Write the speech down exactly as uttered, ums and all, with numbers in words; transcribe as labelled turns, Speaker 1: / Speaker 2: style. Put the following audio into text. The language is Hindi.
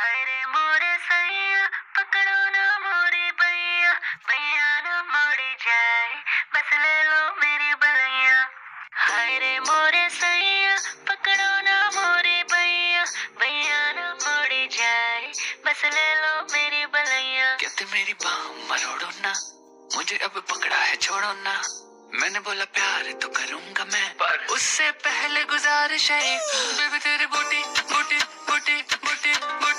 Speaker 1: हाय रे मोरे सैया पकड़ो ना मोरी भैया भैया ना मोड़ी जाए बस ले लो मेरी बलैया। हाय रे मोरे सैया पकड़ो ना मोरी भैया भैया ना मोड़ी जाए बस ले लो मेरी बलैया। कहते मेरी बाह मरोड़ो ना मुझे अब पकड़ा है छोड़ो ना। मैंने बोला प्यार तो करूंगा मैं पर उससे पहले गुजारिश है बेबी तेरी बूटी बूटी बूटी बूटी बूटी